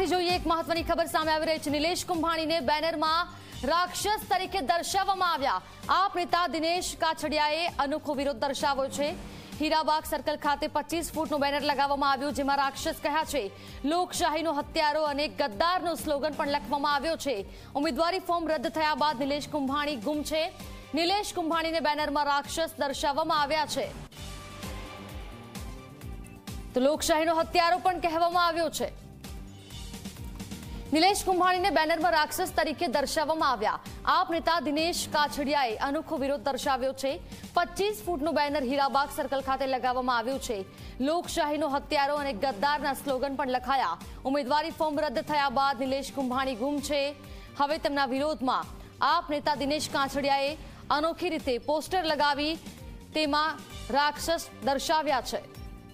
વિસ્તારથી જોઈએ એક મહત્વની ખબર સામે આવી રહી છે। નિલેશ કુંભાણીને બેનરમાં રાક્ષસ તરીકે દર્શાવવામાં આવ્યા। આપ નેતા દિનેશ કાછડિયાએ અનોખો વિરોધ દર્શાવ્યો છે। હીરાબાગ સર્કલ ખાતે 25 ફૂટનું બેનર લગાવવામાં આવ્યું, જેમાં રાક્ષસ કહ્યા છે, લોકશાહીનો હત્યારો અને ગદ્દારનો સ્લોગન પણ લખવામાં આવ્યો છે। ઉમેદવારી ફોર્મ રદ થયા બાદ નિલેશ કુંભાણી ગુમ છે। નિલેશ કુંભાણીને બેનરમાં રાક્ષસ દર્શાવવામાં આવ્યા છે, તો લોકશાહીનો હત્યારો પણ કહેવામાં આવ્યો છે। નિલેશ કુંભાણીને બેનરમાં રાક્ષસ તરીકે દર્શાવવામાં આવ્યા। આપ નેતા દિનેશ કાછડિયાએ અનોખો વિરોધ દર્શાવ્યો છે। 25 ફૂટનું બેનર હીરાબાગ સર્કલ ખાતે લગાવવામાં આવ્યું છે। લોકશાહીનો હત્યારો અને ગદ્દારના સ્લોગન પણ લખાયા। ઉમેદવારી ફોર્મ રદ થયા બાદ નિલેશ કુંભાણી ગુમ છે। હવે તેમના વિરોધમાં આપ નેતા દિનેશ કાછડિયાએ અનોખી રીતે પોસ્ટર લગાવી તેમાં રાક્ષસ દર્શાવ્યા છે।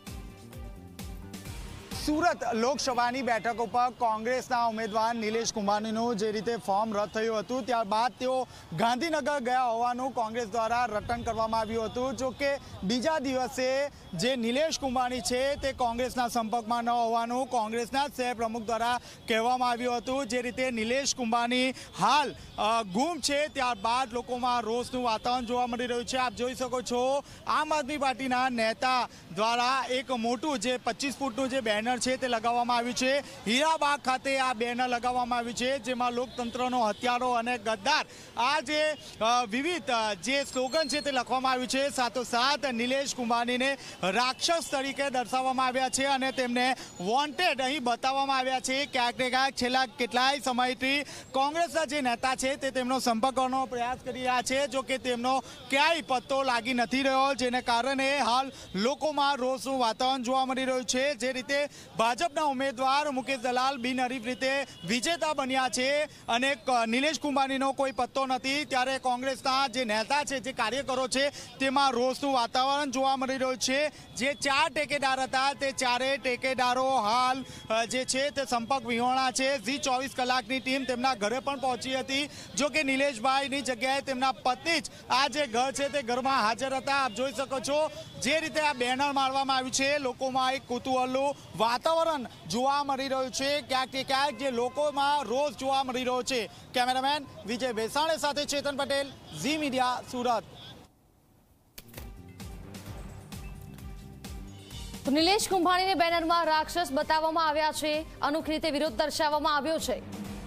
સુરત લોકસભાની બેઠક ઉપર કોંગ્રેસના ઉમેદવાર નિલેશ કુંભાણીનું જે રીતે ફોર્મ રદ થયું હતું, ત્યારબાદ તેઓ ગાંધીનગર ગયા હોવાનું કોંગ્રેસ દ્વારા રટણ કરવામાં આવ્યું હતું। જો કે બીજા દિવસે જે નિલેશ કુંભાણી છે તે કોંગ્રેસના સંપર્કમાં ન હોવાનું કોંગ્રેસના શહેર પ્રમુખ દ્વારા કહેવામાં આવ્યું હતું। જે રીતે નિલેશ કુંભાણી હાલ ગુમ છે, ત્યારબાદ લોકોમાં રોષનું વાતાવરણ જોવા મળી રહ્યું છે। આપ જોઈ શકો છો, આમ આદમી પાર્ટીના નેતા દ્વારા એક મોટું જે 25 ફૂટનું જે બેનર છે તે લગાવવામાં આવ્યું છે। હીરાબાગ ખાતે આ બેનર લગાવવામાં આવ્યું છે, જેમાં લોકતંત્રનો હત્યારો અને ગદ્દાર આ જે વિવિધ જે સ્લોગન છે તે લખવામાં આવ્યું છે। સાથોસાથ નિલેશ કુંભાણીને રાક્ષસ તરીકે દર્શાવવામાં આવ્યા છે અને તેમને વોન્ટેડ અહીં બતાવવામાં આવ્યા છે। ક્યાંક ને ક્યાંક છેલ્લા કેટલાય સમયથી કોંગ્રેસના જે નેતા છે તે તેમનો સંપર્ક કરવાનો પ્રયાસ કરી રહ્યા છે, જો કે તેમનો ક્યાંય પત્તો લાગી નથી રહ્યો, જેને કારણે હાલ લોકોમાં રોષનું વાતાવરણ જોવા મળી રહ્યું છે। જે રીતે ભાજપના ઉમેદવાર મુકેશ દલાલ બિનહરીફ રીતે વિજેતા બન્યા છે અને નિલેશ કુંભાણીનો કોઈ પત્તો નથી, ત્યારે કોંગ્રેસના જે નેતા છે, જે કાર્યકરો છે, તેમાં રોષનું વાતાવરણ જોવા મળી રહ્યું છે। જે 4 ટેકેદાર હતા તે ચારેય ટેકેદારો હાલ જે છે તે સંપર્ક વિહોણા છે। ઝી 24 કલાકની ટીમ તેમના ઘરે પણ પહોંચી હતી, જો કે નિલેશભાઈની જગ્યાએ તેમના પત્ની જ આ જે ઘર છે તે ઘરમાં હાજર હતા। આપ જોઈ શકો છો જે રીતે આ બેનર મારવામાં આવ્યું છે, લોકોમાં એક કુતૂહલનું વાતાવરણ જોવા મળી રહ્યું છે। ક્યાંક ને ક્યાંક જે લોકોમાં રોષ જોવા મળી રહ્યો છે। કેમેરામેન વિજય બેસાણે સાથે ચેતન પટેલ, ઝી મીડિયા, સુરત। તો નિલેશ કુંભાણીને બેનરમાં રાક્ષસ બતાવવામાં આવ્યા છે, અનોખી રીતે વિરોધ દર્શાવવામાં આવ્યો છે।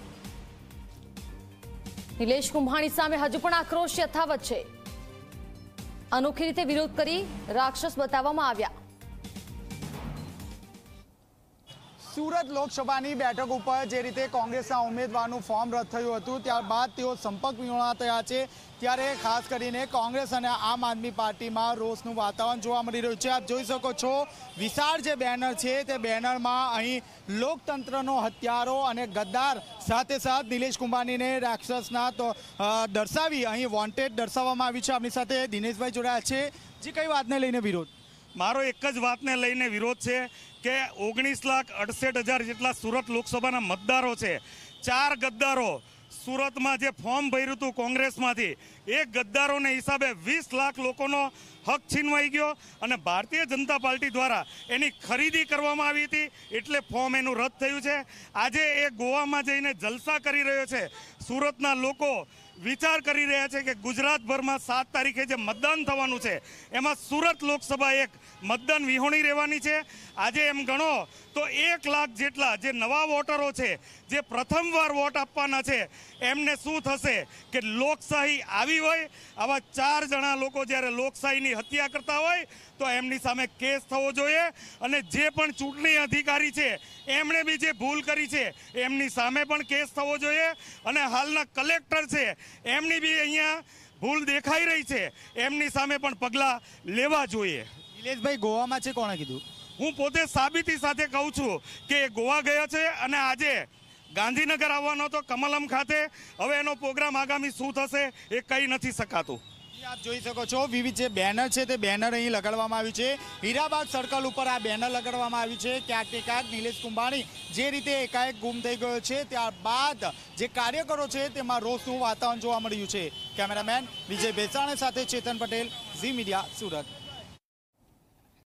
નિલેશ કુંભાણી સામે હજુ પણ આક્રોશ યથાવત છે। અનોખી રીતે વિરોધ કરી રાક્ષસ બતાવવામાં આવ્યા। સુરત લોકસભાની બેઠક ઉપર જે રીતે કોંગ્રેસના ઉમેદવારનું ફોર્મ રદ થયું હતું, ત્યારબાદ તેઓ સંપર્ક વિહોણા થયા છે, ત્યારે ખાસ કરીને કોંગ્રેસ અને આમ આદમી પાર્ટીમાં રોષનું વાતાવરણ જોવા મળી રહ્યું છે। આપ જોઈ શકો છો વિશાળ જે બેનર છે તે બેનરમાં અહીં લોકતંત્રનો હત્યારો અને ગદ્દાર સાથે સાથ નિલેશ કુંભાણીને રાક્ષસના તો દર્શાવી અહીં વોન્ટેડ દર્શાવવામાં આવ્યું છે। આપણી સાથે દિનેશભાઈ જોડાયા છે। જે કઈ વાતને લઈને વિરોધ? મારો એક જ વાતને લઈને વિરોધ છે કે 19,68,000 જેટલા સુરત લોકસભાના મતદારો છે। 4 ગદ્દારો સુરતમાં જે ફોર્મ ભર્યું હતું કોંગ્રેસમાંથી, એ ગદ્દારોને હિસાબે 20 લાખ લોકોનો હક છીનવાઈ ગયો અને ભારતીય જનતા પાર્ટી દ્વારા એની ખરીદી કરવામાં આવી હતી, એટલે ફોર્મ એનું રદ થયું છે। આજે એ ગોવામાં જઈને જલસા કરી રહ્યો છે। સુરતના લોકો વિચાર કરી રહ્યા છે કે ગુજરાતભરમાં 7 તારીખે જે મતદાન થવાનું છે એમાં સુરત લોકસભા એક મતદાન વિહોણી રહેવાની છે। આજે એમ ગણો તો 1 લાખ જેટલા જે નવા વોટરો છે, જે પ્રથમવાર વોટ આપવાના છે, એમને શું થશે કે લોકશાહી આવી હોય, આવા 4 જણા લોકો જ્યારે લોકશાહીની હત્યા કરતા હોય તો એમની સામે કેસ થવો જોઈએ અને જે પણ ચૂંટણી અધિકારી છે એમણે બી જે ભૂલ કરી છે એમની સામે પણ કેસ થવો જોઈએ અને હાલના કલેક્ટર છે એમની બી અહીંયા ભૂલ દેખાઈ રહી છે, એમની સામે પણ પગલાં લેવા જોઈએ। નિલેશભાઈ ગોવામાં છે, કોણે કીધું? હું પોતે સાબિતી સાથે કહું છું કે ગોવા ગયા છે અને આજે ગાંધીનગર આવવાનો તો કમલમ ખાતે। હવે એનો પ્રોગ્રામ આગામી શું થશે એ કહી નથી શકાતું। આપ જોઈ શકો છો વિવિધ જે બેનર છે તે બેનર અહીં લગાડવામાં આવ્યું છે। હીરાબાગ સર્કલ ઉપર આ બેનર લગાડવામાં આવ્યું છે। ક્યાંક ને ક્યાંક નિલેશ કુંભાણી જે રીતે એકાએક ગુમ થઈ ગયો છે, ત્યારબાદ જે કાર્યકરો છે તેમાં રોષનું વાતાવરણ જોવા મળ્યું છે। કેમેરામેન વિજય બેસાણે સાથે ચેતન પટેલ, ઝી મીડિયા, સુરત।